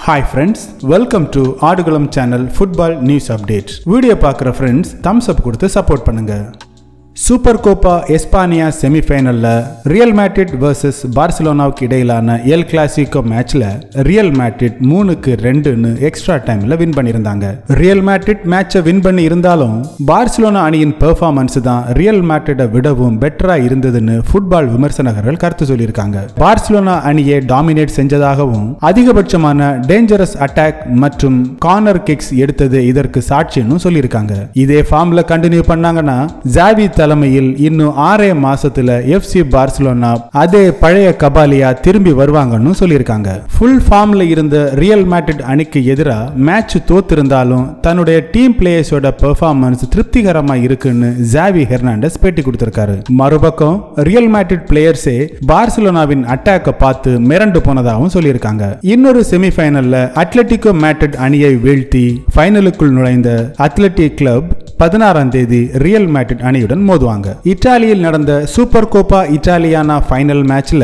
Hi friends, welcome to Aadukalam channel Football News Updates. Video பார்க்குற friends thumbs up கொடுத்து support பண்ணுங்க. Super Copa Espana செமிஃபைனல்ல Real Madrid vs பார்சிலோனாவுக்கு இடையிலான El Clasico மேட்ச்ல Real Madrid 3-2ன்னு எக்ஸ்ட்ரா டைம்ல வின் பண்ணியிருந்தாங்க. ரியல் மேட்ரிட் மேட்சை வின் பண்ணி இருந்தாலும் பார்சிலோனா அணியின் பெர்ஃபார்மன்ஸ் தான் ரியல் மேட்ரிட்டை விடவும் பெட்டரா இருந்ததுன்னு ஃபுட்பால் விமர்சகர்கள் கருத்து சொல்லியிருக்காங்க. பார்சிலோனா அணியை டாமினேட் செஞ்சதாகவும் அதிகபட்சமான டேஞ்சரஸ் அட்டாக் மற்றும் கார்னர் கிக்ஸ் எடுத்தது இதற்கு சாட்சின்னு சொல்லியிருக்காங்க. இதே ஃபார்ம்ல கண்டினியூ பண்ணாங்கன்னா ஜாவி தலைமையில் இன்னும் 6 மாசத்துல எஃப்சி பார்சிலோனா அதே பழைய கபாலியா திரும்பி வருவாங்கன்னு சொல்லியிருக்காங்க. ஃபுல் ஃபார்ம்ல இருந்த ரியல் மேட்ரிட் அணிக்கு எதிராக மேட்ச் தோத்திருந்தாலும் தன்னுடைய டீம் பிளேயர்ஸோட பெர்ஃபார்மன்ஸ் திருப்திகரமா இருக்குன்னு ஜாவி ஹெர்னாண்டஸ் பேட்டி கொடுத்திருக்காரு. மறுபக்கம் ரியல் மேட்ரிட் பிளேயர்ஸே பார்சிலோனாவின் அட்டாக்கை பார்த்து மிரண்டு போனதாகவும் சொல்லியிருக்காங்க. இன்னொரு செமிஃபைனல்ல அத்லெட்டிகோ மேட்ரிட் அணியை வீழ்த்தி ஃபைனலுக்குள் நுழைந்த அத்லெட்டிக் கிளப் 16ஆம் தேதி ரியல் மேட்ரிட் அணியுடன் மோதுவாங்க. இத்தாலியில் நடந்த சூப்பர் கோப்பா இட்டாலியானா ஃபைனல் மேட்ச்ல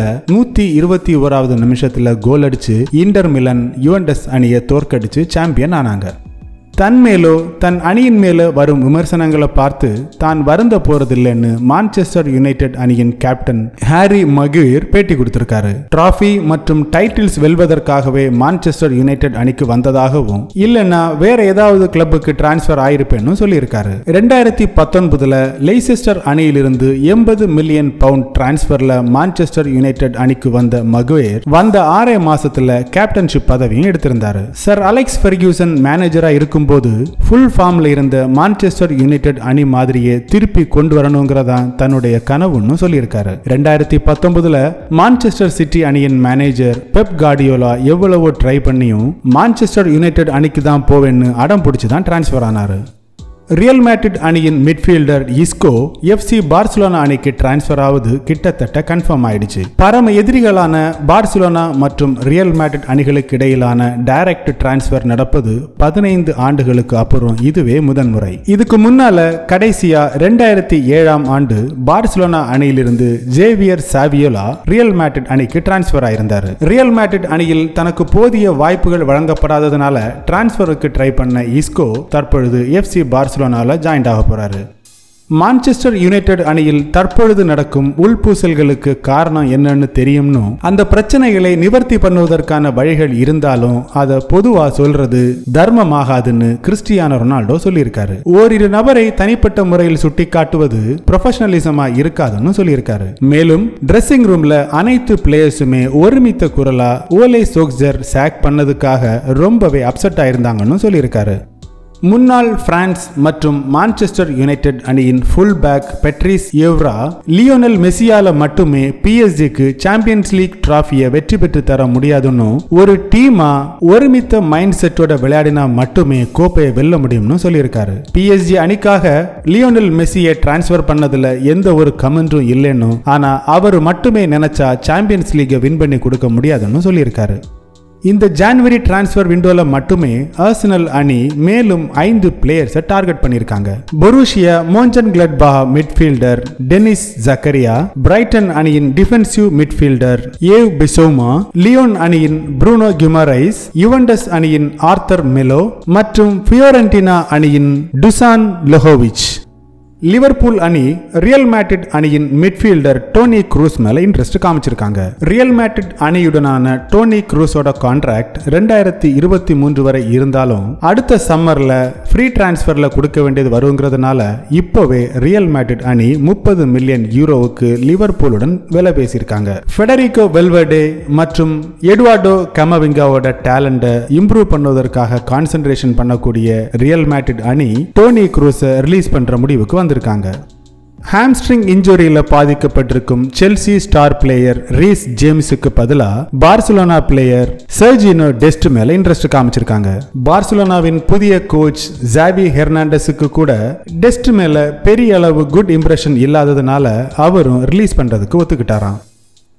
121வது நிமிஷத்துல கோல் அடிச்சு இன்டர் மிலன் யுவென்டஸ் அணியை தோற்கடிச்சு சாம்பியன் ஆனாங்க. தன் மேலோ தன் அணியின் மேல வரும் விமர்சனங்களை பார்த்து தான் வருந்த போறதில்லைன்னு மான்செஸ்டர் யுனைடெட் அணியின் கேப்டன் ஹாரி மகுயர் பேட்டி கொடுத்திருக்காரு. டிராஃபி மற்றும் டைட்டில்ஸ் வெல்வதற்காகவே மான்செஸ்டர் யுனைடெட் அணிக்கு வந்ததாகவும் இல்லைன்னா வேற ஏதாவது கிளப்புக்கு டிரான்ஸ்பர் ஆயிருப்பேன்னு சொல்லியிருக்காரு. 2019ல லெய்செஸ்டர் அணியிலிருந்து 80 மில்லியன் பவுண்ட் டிரான்ஸ்பர்ல மான்செஸ்டர் யுனைடெட் அணிக்கு வந்த மகுயர் வந்த 6 மாசத்துல கேப்டன்ஷிப் பதவியும் எடுத்திருந்தாரு. சர் அலெக்ஸ் ஃபெர்கியூசன் மேனேஜரா இருக்கும் போது ஃபுல் ஃபார்ம்ல இருந்த மான்செஸ்டர் யுனைடெட் அணி மாதிரியே திருப்பி கொண்டு வரணுங்கிறதா தன்னுடைய கனவுன்னு சொல்லியிருக்காரு. 2019ல மான்செஸ்டர் சிட்டி அணியின் மேனேஜர் பெப் கார்டியோலா எவ்வளவோ ட்ரை பண்ணியும் மான்செஸ்டர் யுனைடெட் அணிக்கு தான் போவேன்னு அடம் பிடிச்சு தான் டிரான்ஸ்பர் ஆனாரு. ரியல் மேட்ரிட் அணியின் மிட்ஃபீல்டர் இஸ்கோ எஃப்சி பார்சிலோனா அணிக்கு டிரான்ஸ்பர் ஆவது கிட்டத்தட்ட கன்ஃபார்ம் ஆயிடுச்சு. பரம எதிரிகளான பார்சிலோனா மற்றும் ரியல் மேட்ரிட் அணிகளுக்கு இடையிலான டைரக்ட் டிரான்ஸ்பர் நடப்பது 15 ஆண்டுகளுக்கு அப்புறம் இதுவே முதன்முறை. இதுக்கு முன்னால கடைசியா 2007ஆம் ஆண்டு பார்சிலோனா அணியிலிருந்து ஜேவியர் சாவியோலா ரியல் மேட்ரிட் அணிக்கு டிரான்ஸ்பர் ஆயிருந்தாரு. ரியல் மேட்ரிட் அணியில் தனக்கு போதிய வாய்ப்புகள் வழங்கப்படாததுனால டிரான்ஸ்பருக்கு ட்ரை பண்ண இஸ்கோ தற்பொழுது எஃப்சி பார்சிலோனா ஜாயின் ஆக போறாரு. மான்செஸ்டர் யுனைடெட் அணியில் தற்பொழுது நடக்கும் உள்பூசல்களுக்கு காரணம் என்னன்னு தெரியும்னு அந்த பிரச்சனைகளை நிவர்த்தி பண்ணுவதற்கான வழிகள் இருந்தாலும் அதை பொதுவா சொல்றது தர்மமாகாதுன்னு கிறிஸ்டியானோ ரொனால்டோ சொல்லியிருக்காரு. ஓரிரு நபரை தனிப்பட்ட முறையில் சுட்டி காட்டுவது ப்ரொஃபஷனலிசமா இருக்காதுன்னு சொல்லியிருக்காரு. மேலும் டிரெஸ்ஸிங் ரூம்ல அனைத்து பிளேயர்ஸுமே ஒருமித்த குரலா ஓலே சோக்ஸர் சாக் பண்ணதுக்காக ரொம்பவே அப்செட் ஆயிருந்தாங்கன்னு சொல்லியிருக்காரு. முன்னாள் பிரான்ஸ் மற்றும் மான்செஸ்டர் யுனைடெட் அணியின் full back Patrice Evra Lionel மெஸ்ஸியால மட்டுமே பிஎஸ்ஜிக்கு சாம்பியன்ஸ் லீக் டிராஃபியை வெற்றி பெற்று தர முடியாதுன்னு ஒரு டீமா ஒருமித்த மைண்ட் செட்டோட விளையாடினா மட்டுமே கோப்பையை வெல்ல முடியும்னு சொல்லியிருக்காரு. பிஎஸ்ஜி அணிக்காக லியோனல் மெஸ்ஸியை டிரான்ஸ்பர் பண்ணதுல எந்த ஒரு கமெண்ட்டும் இல்லைன்னு, ஆனா அவர் மட்டுமே நினைச்சா சாம்பியன்ஸ் லீக்கை வின் பண்ணி கொடுக்க முடியாதுன்னு சொல்லியிருக்காரு. இந்த ஜான்வரி டிரான்ஸ்பர் விண்டோல மட்டுமே ஆர்சனல் அணி மேலும் 5 பிளேயர்ஸை டார்கெட் பண்ணிருக்காங்க. Borussia Monchengladbach midfielder Denis Zakaria, Brighton அணியின் defensive midfielder Yves Bissouma, Lyon அணியின் ப்ரூனோ கிமரைஸ், யுவென்டஸ் அணியின் ஆர்த்தர் மெலோ மற்றும் ஃபியோரென்டினா அணியின் டுசான் லொஹோவிச். லிவர்பூல் அணி ரியல் மேட்ரிட் அணியின் மிட்ஃபீல்டர் டோனி க்ரூஸ் மேல இன்ட்ரெஸ்ட் காமிச்சிருக்காங்க. ரியல் மேட்ரிட் அணியுடனான டோனி க்ரூஸோட கான்ட்ராக்ட் 2023 வரை இருந்தாலும் அடுத்த சம்மர்ல ஃப்ரீ டிரான்ஸ்பர்ல கொடுக்க வேண்டியது வருங்கிறதுனால இப்போவே ரியல் மேட்ரிட் அணி 30 மில்லியன் யூரோவுக்கு லிவர்பூலுடன் விலை பேசியிருக்காங்க. ஃபெடரிகோ வெல்வர்டே மற்றும் எட்வார்டோ கமவிங்காவோட டேலண்ட இம்ப்ரூவ் பண்ணுவதற்காக கான்சென்ட்ரேஷன் பண்ணக்கூடிய ரியல் மேட்ரிட் அணி டோனி க்ரூஸை ரிலீஸ் பண்ற முடிவுக்கு வந்திருக்காங்க. ஹாம்ஸ்ட்ரிங் இன்ஜுரியில பாதிக்கப்பட்டிருக்கும் செல்சி ஸ்டார் பிளேயர் ரீஸ் ஜேம்ஸுக்கு பதிலா பார்சிலோனா பிளேயர் சர்ஜினோ டெஸ்ட் மேல இன்ட்ரெஸ்ட் காமிச்சிருக்காங்க. பார்சிலோனாவின் புதிய கோச் ஜாவி ஹெர்னாண்டஸுக்கு கூட டெஸ்ட் மேல பெரிய அளவு குட் இம்ப்ரெஷன் இல்லாததுனால அவரும் ரிலீஸ் பண்றதுக்கு ஒத்துக்கிட்டாராம்.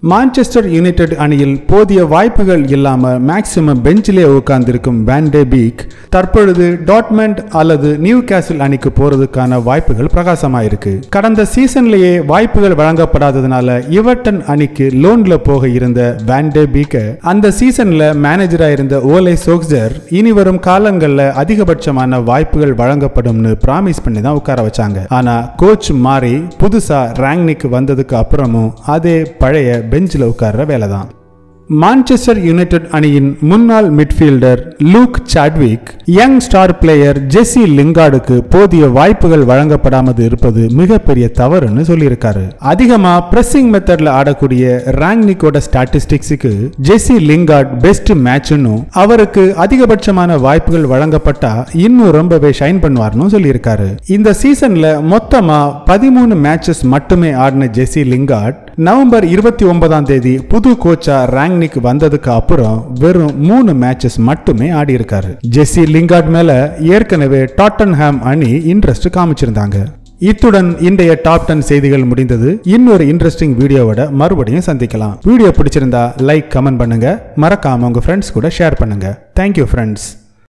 மான்செஸ்டர் யுனைடெட் அணியில் போதிய வாய்ப்புகள் இல்லாம மேக்சிமம் பெஞ்சிலே உட்கார்ந்திருக்கும் வான் டே பீக் தற்பொழுது டாட்மண்ட் அல்லது நியூ கேசில் அணிக்கு போறதுக்கான வாய்ப்புகள் பிரகாசமாயிருக்கு. கடந்த சீசன்லேயே வாய்ப்புகள் வழங்கப்படாததுனால இவர்டன் அணிக்கு லோன்ல போக இருந்த வான் டே பீக்க அந்த சீசன்ல மேனேஜரா இருந்த ஓலே சோக்ஸர் இனி வரும் காலங்கள்ல அதிகபட்சமான வாய்ப்புகள் வழங்கப்படும்னு பிராமிஸ் பண்ணி தான் உட்கார வச்சாங்க. ஆனா கோச் மாறி புதுசா ராங்னிக் வந்ததுக்கு அப்புறமும் அதே பழைய பெஞ்சில் உட்கார்ற வேலைதான். மான்செஸ்டர் யுனைடெட் அணியின் முன்னாள் midfielder Luke Chadwick young star player Jesse லிங்கார்டுக்கு போதிய வாய்ப்புகள் வழங்கப்படாமல் இருப்பது மிகப்பெரிய தவறுன்னு சொல்லியிருக்காரு. அதிகமா பிரசிங் மெத்தட்ல ஆடக்கூடிய ராங்னிக்கோட ஸ்டாட்டிஸ்டிக்ஸுக்கு ஜெசி லிங்கார்ட் பெஸ்ட் மேட்ச்னு அவருக்கு அதிகபட்சமான வாய்ப்புகள் வழங்கப்பட்டா இன்னும் ரொம்பவே ஷைன் பண்ணுவார்னு சொல்லியிருக்காரு. இந்த சீசன்ல மொத்தமா 13 மேட்சஸ் மட்டுமே ஆடின ஜெசி லிங்கார்ட் நவம்பர் 29 புது கோச்சா ராங்னிக் வந்ததுக்கு அப்புறம் வெறும் 3 மேட்சஸ் மட்டுமே ஆடி இருக்காரு. ஜெசி லிங்கார்ட் மேல ஏற்கனவே டாட்டன்ஹாம் அணி இன்ட்ரெஸ்ட் காமிச்சிருந்தாங்க. இத்துடன் இன்றைய டாப் 10 செய்திகள் முடிந்தது. இன்னொரு இன்ட்ரெஸ்டிங் வீடியோவோட மறுபடியும் சந்திக்கலாம். வீடியோ பிடிச்சிருந்தா லைக் கமெண்ட் பண்ணுங்க, மறக்காம உங்க ஃப்ரெண்ட்ஸ் கூட ஷேர் பண்ணுங்க. Thank you friends.